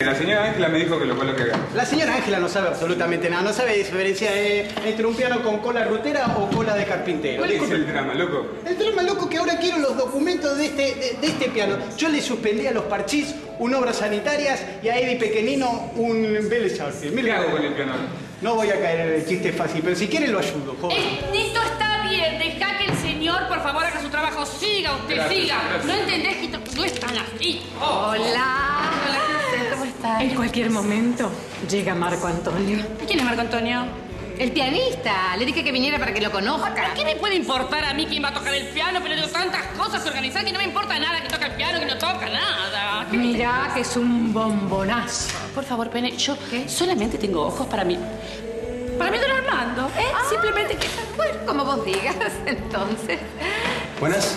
La señora Ángela me dijo que lo coloque acá. La señora Ángela no sabe absolutamente nada. No sabe diferenciar entre un piano con cola rutera o cola de carpintero. ¿Cuál es el drama, loco? El drama, loco, que ahora quiero los documentos de este piano. Yo le suspendí a los Parchís obras sanitarias y a Eddie Pequenino un Vélez Sarsfield. ¿Qué hago con el piano? No voy a caer en el chiste fácil, pero si quiere lo ayudo, joven. Esto está bien. Deja que el señor, por favor, haga su trabajo. Siga usted, Gracias, siga. gracias. ¿No entendés que esto no es tan así? Hola. ¿Cómo está? En cualquier momento llega Marco Antonio. ¿Quién es Marco Antonio? El pianista. Le dije que viniera para que lo conozca. ¿Qué me puede importar a mí quién va a tocar el piano? Pero tengo tantas cosas que organizar que no me importa nada que toca el piano, que no toca nada. Mirá que es un bombonazo. Por favor, Pene, yo solamente tengo ojos para mí. Para mí, don Armando. Simplemente que... Bueno, como vos digas, entonces. Buenas.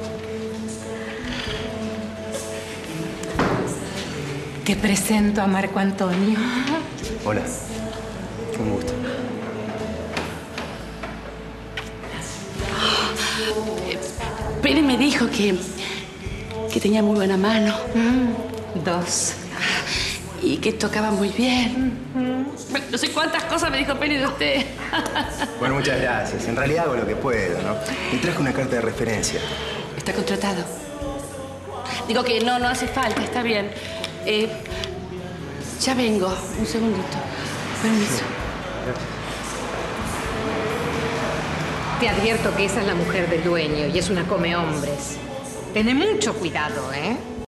Te presento a Marco Antonio. Hola. Un gusto. Pene me dijo que tenía muy buena mano. Dos. Y que tocaba muy bien. Bueno, no sé cuántas cosas me dijo Pene de usted. Bueno, muchas gracias. En realidad hago lo que puedo, ¿no? Me traje una carta de referencia. Está contratado. Digo que no hace falta, está bien. Ya vengo, un segundito. Permiso. Te advierto que esa es la mujer del dueño y es una come hombres. Ten mucho cuidado, ¿eh?